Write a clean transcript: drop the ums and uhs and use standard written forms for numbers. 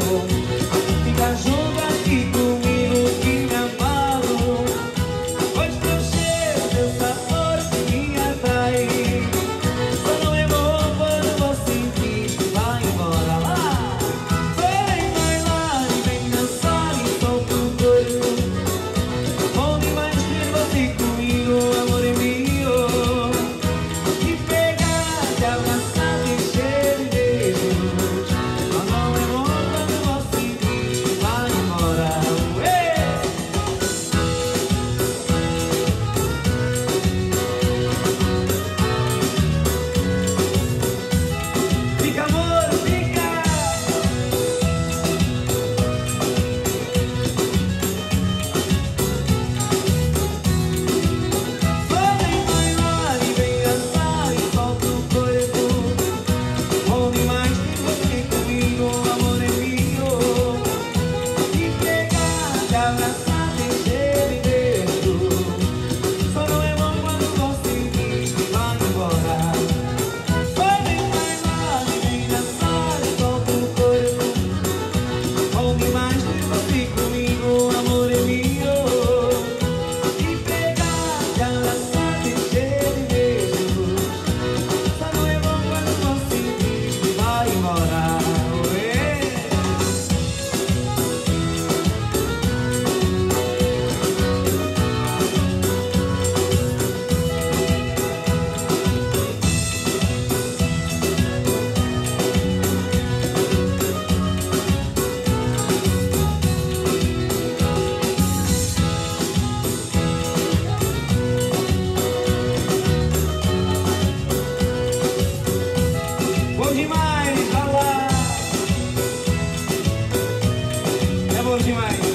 Fica junto aqui comigo que me amalo, pois teu cheiro, teu sabor me atrai. Só não é bom quando você diz que vai embora lá. Vem bailar e vem dançar e solta o corpo. Bom demais ter você comigo, amor é meu. E pegar, te abraçar, te encher de beijos. Só não é bom quando você diz que vai embora. Fica, amor, fica. Vem bailar e vem dançar e solta o corpo. Bom demais ter você comigo, amor é meu. E pegar, te abraçar, te encher de beijo. Só não é bom quando você diz que vai embora. Vem bailar e vem dançar e solta o corpo. Bom demais ter você comigo, amor é meu. E pegar, te abraçar, te encher de beijos. Só não é bom quando você diz que vai embora. Bom demais, vai lá. É bom demais.